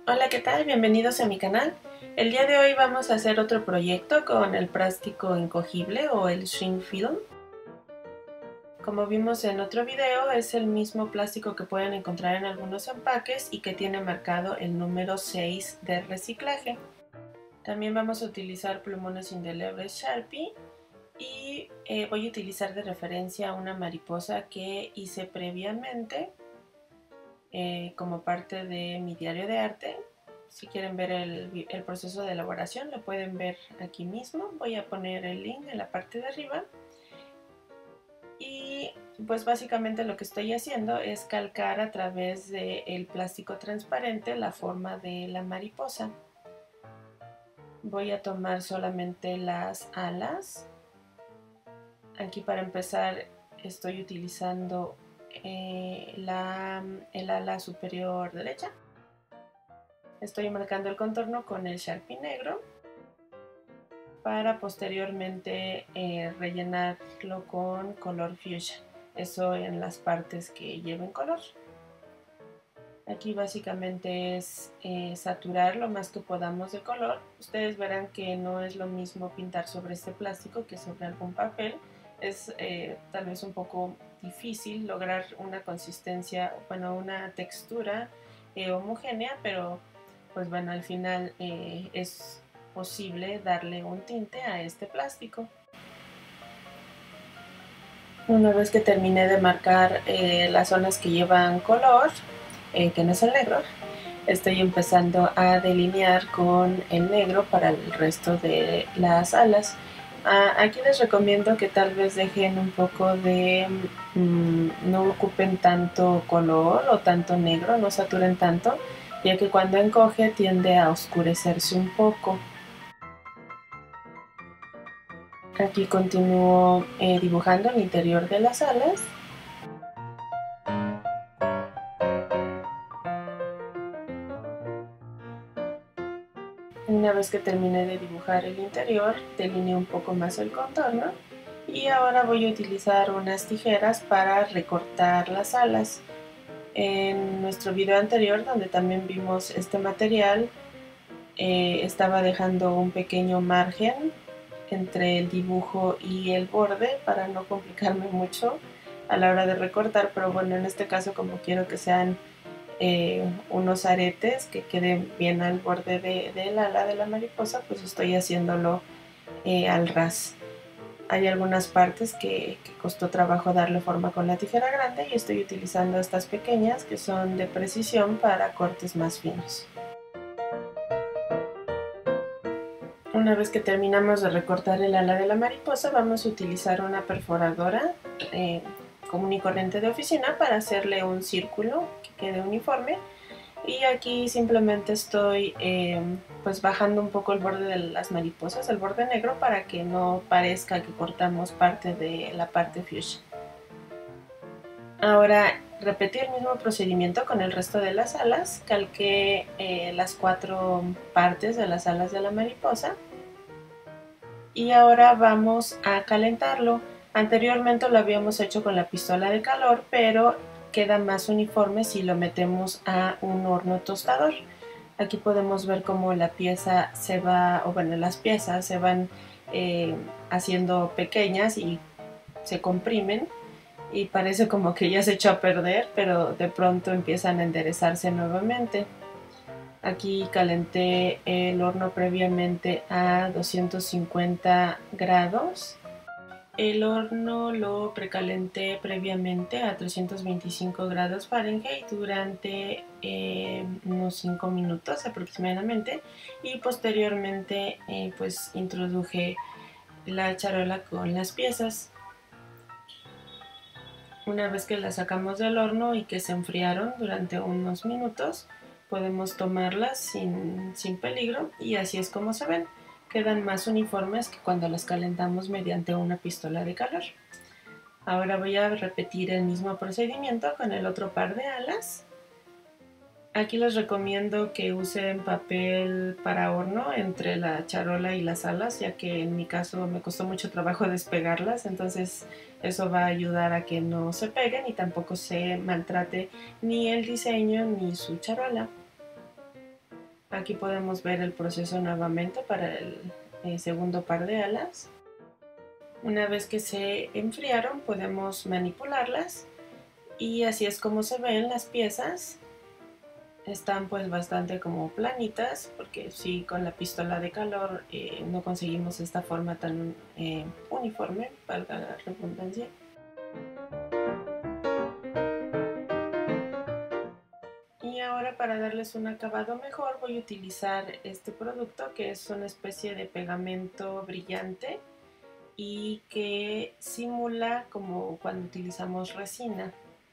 Hola, ¿qué tal? Bienvenidos a mi canal. El día de hoy vamos a hacer otro proyecto con el plástico encogible o el shrink film. Como vimos en otro video, es el mismo plástico que pueden encontrar en algunos empaques y que tiene marcado el número 6 de reciclaje. También vamos a utilizar plumones indelebles Sharpie y voy a utilizar de referencia una mariposa que hice previamente como parte de mi diario de arte. Si quieren ver el proceso de elaboración, lo pueden ver aquí mismo. Voy a poner el link en la parte de arriba. Y pues básicamente lo que estoy haciendo es calcar a través del plástico transparente la forma de la mariposa. Voy a tomar solamente las alas. Aquí para empezar estoy utilizando el ala superior derecha. Estoy marcando el contorno con el Sharpie negro para posteriormente rellenarlo con color fuchsia, eso en las partes que lleven color. Aquí básicamente es saturar lo más que podamos de color. Ustedes verán que no es lo mismo pintar sobre este plástico que sobre algún papel. Es tal vez un poco difícil lograr una consistencia, bueno, una textura homogénea, pero pues bueno, al final es posible darle un tinte a este plástico. Una vez que terminé de marcar las zonas que llevan color, que no es el negro, estoy empezando a delinear con el negro para el resto de las alas. Aquí les recomiendo que tal vez dejen un poco de, no ocupen tanto color o tanto negro, no saturen tanto, ya que cuando encoge tiende a oscurecerse un poco. Aquí continúo dibujando el interior de las alas. Una vez que terminé de dibujar el interior, delineé un poco más el contorno y ahora voy a utilizar unas tijeras para recortar las alas. En nuestro video anterior, donde también vimos este material, estaba dejando un pequeño margen entre el dibujo y el borde para no complicarme mucho a la hora de recortar, pero bueno, en este caso como quiero que sean unos aretes que queden bien al borde del ala de la mariposa, pues estoy haciéndolo al ras. Hay algunas partes que costó trabajo darle forma con la tijera grande y estoy utilizando estas pequeñas que son de precisión para cortes más finos. Una vez que terminamos de recortar el ala de la mariposa, vamos a utilizar una perforadora común y corriente de oficina para hacerle un círculo que quede uniforme. Y aquí simplemente estoy pues bajando un poco el borde de las mariposas, el borde negro, para que no parezca que cortamos parte de la parte fuchsia. Ahora repetí el mismo procedimiento con el resto de las alas, calqué las 4 partes de las alas de la mariposa y ahora vamos a calentarlo. Anteriormente lo habíamos hecho con la pistola de calor, pero queda más uniforme si lo metemos a un horno tostador. Aquí podemos ver cómo la pieza se va, o bueno, las piezas se van haciendo pequeñas y se comprimen y parece como que ya se echó a perder, pero de pronto empiezan a enderezarse nuevamente. Aquí calenté el horno previamente a 250 grados. El horno lo precalenté previamente a 325 grados Fahrenheit durante unos 5 minutos aproximadamente y posteriormente pues introduje la charola con las piezas. Una vez que las sacamos del horno y que se enfriaron durante unos minutos, podemos tomarlas sin peligro y así es como se ven. Quedan más uniformes que cuando las calentamos mediante una pistola de calor. Ahora voy a repetir el mismo procedimiento con el otro par de alas. Aquí les recomiendo que usen papel para horno entre la charola y las alas, ya que en mi caso me costó mucho trabajo despegarlas, entonces eso va a ayudar a que no se peguen y tampoco se maltrate ni el diseño ni su charola. Aquí podemos ver el proceso nuevamente para el segundo par de alas. Una vez que se enfriaron podemos manipularlas y así es como se ven las piezas. Están pues bastante como planitas, porque sí, con la pistola de calor no conseguimos esta forma tan uniforme, valga la redundancia. Y ahora, para darles un acabado mejor, voy a utilizar este producto, que es una especie de pegamento brillante y que simula como cuando utilizamos resina.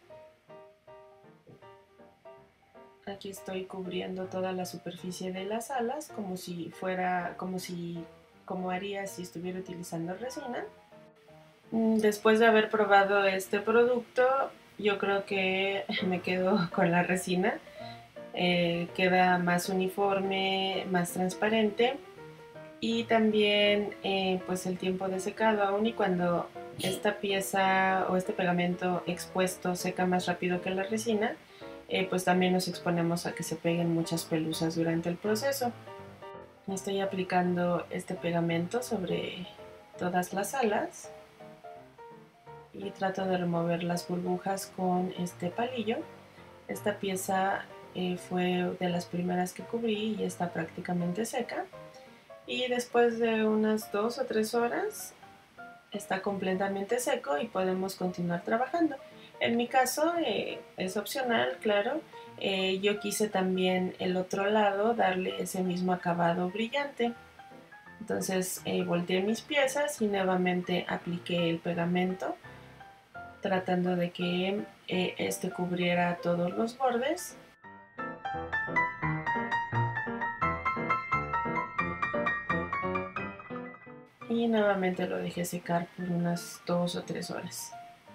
Aquí estoy cubriendo toda la superficie de las alas como si fuera, como haría si estuviera utilizando resina. Después de haber probado este producto, yo creo que me quedo con la resina. Queda más uniforme, más transparente, y también pues el tiempo de secado, aun y cuando esta pieza o este pegamento expuesto seca más rápido que la resina, pues también nos exponemos a que se peguen muchas pelusas durante el proceso. Estoy aplicando este pegamento sobre todas las alas y trato de remover las burbujas con este palillo. Esta pieza fue de las primeras que cubrí y está prácticamente seca. Y después de unas 2 o 3 horas está completamente seco y podemos continuar trabajando. En mi caso es opcional, claro. Yo quise también el otro lado darle ese mismo acabado brillante. Entonces volteé mis piezas y nuevamente apliqué el pegamento, tratando de que este cubriera todos los bordes. Y nuevamente lo dejé secar por unas 2 o 3 horas.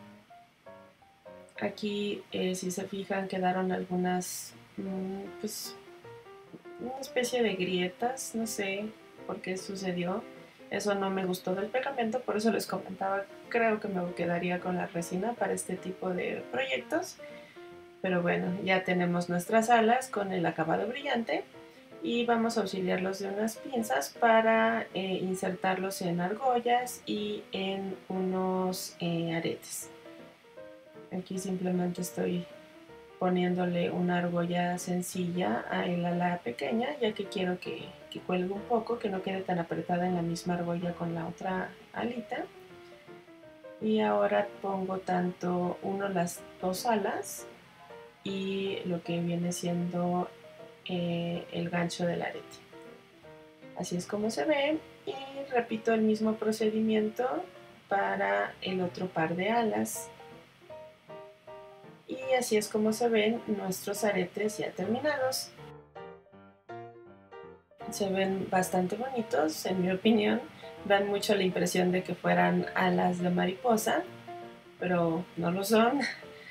Aquí, si se fijan, quedaron algunas, pues, una especie de grietas, no sé por qué sucedió. Eso no me gustó del pegamento, por eso les comentaba, creo que me quedaría con la resina para este tipo de proyectos. Pero bueno, ya tenemos nuestras alas con el acabado brillante y vamos a auxiliarlos de unas pinzas para insertarlos en argollas y en unos aretes. Aquí simplemente estoy poniéndole una argolla sencilla a el ala pequeña, ya que quiero que cuelgue un poco, que no quede tan apretada en la misma argolla con la otra alita. Y ahora pongo tanto las dos alas y lo que viene siendo el gancho del arete. Así es como se ve, y repito el mismo procedimiento para el otro par de alas. Y así es como se ven nuestros aretes ya terminados. Se ven bastante bonitos, en mi opinión. Dan mucho la impresión de que fueran alas de mariposa, pero no lo son.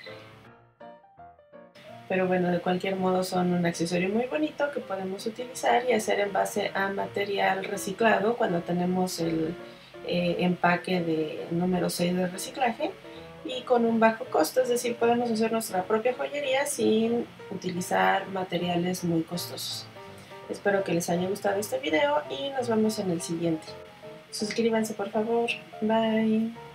Pero bueno, de cualquier modo son un accesorio muy bonito que podemos utilizar y hacer en base a material reciclado cuando tenemos el empaque de número 6 de reciclaje, y con un bajo costo, es decir, podemos hacer nuestra propia joyería sin utilizar materiales muy costosos. Espero que les haya gustado este video y nos vemos en el siguiente. Suscríbanse por favor. Bye.